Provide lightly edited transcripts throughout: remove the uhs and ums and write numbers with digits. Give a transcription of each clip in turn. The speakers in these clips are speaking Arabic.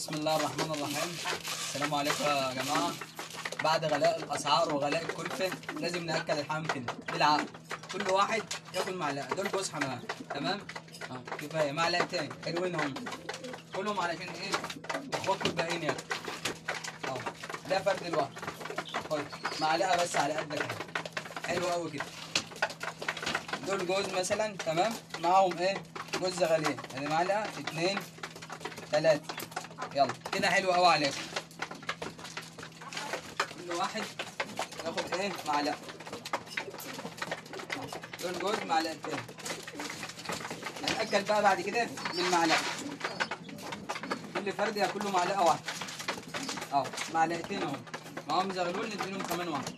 بسم الله الرحمن الرحيم. السلام عليكم يا جماعة. بعد غلاء الأسعار وغلاء الكلفة لازم نأكل الحمام كده بالعقل، كل واحد ياكل معلقة. دول جوز حمام تمام؟ كفاية معلقتين حلوين هم، كلهم علشان إيه؟ إخواتكم الباقيين ياكلوا. ده فرد الواحد، خد معلقة بس على قدك كده، حلو أوي كده. دول جوز مثلا تمام؟ معاهم إيه؟ جوز زغالين، يعني معلقة 2 3 يلا كده حلو قوي عليكم. كل واحد ياخد ايه معلقه. دول جوز معلقتين. هنأكل بقى بعد كده بالمعلقه، كل فرد ياكل له معلقه واحده. معلقتين اهو، معاهم زغلول نديلهم كمان واحده.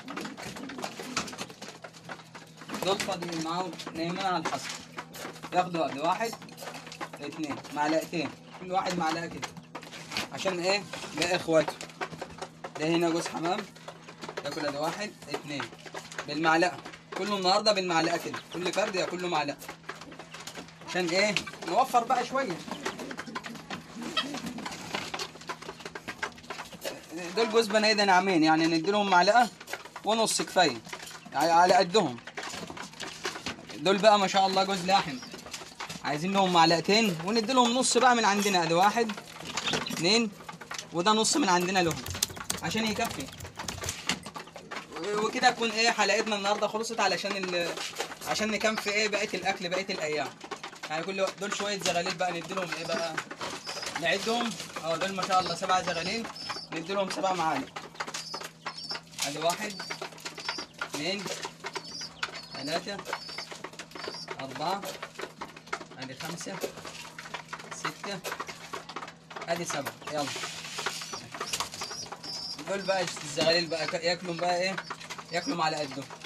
دول فاضيين معاهم نايمين على الحصى، ياخدوا قد 1 2 معلقتين، كل واحد معلقه كده عشان ايه؟ ده اخواته. ده هنا جوز حمام ياكل ادي 1 2 بالمعلقه، كله النهارده بالمعلقه كده، كل فرد ياكل له معلقه عشان ايه؟ نوفر بقى شويه. دول جوز بني ناعمين، يعني نديلهم معلقه ونص كفايه، يعني على قدهم. دول بقى ما شاء الله جوز لاحم، عايزين لهم معلقتين ونديلهم نص بقى من عندنا، ادي 1 2 وده نص من عندنا لهم عشان يكفي. وكده تكون ايه حلقتنا النهارده خلصت، عشان نكفي ايه بقيه الاكل بقيه الايام. يعني كل دول شويه زغاليل بقى نديلهم ايه بقى، نعدهم. دول ما شاء الله 7 زغاليل، نديلهم 7 معالق. ادي 1 2 3 4 ادي 5 6 ادي 7 يلا. دول بقى الزغاليل بقى ياكلوا بقى ايه، ياكلوا على قدهم.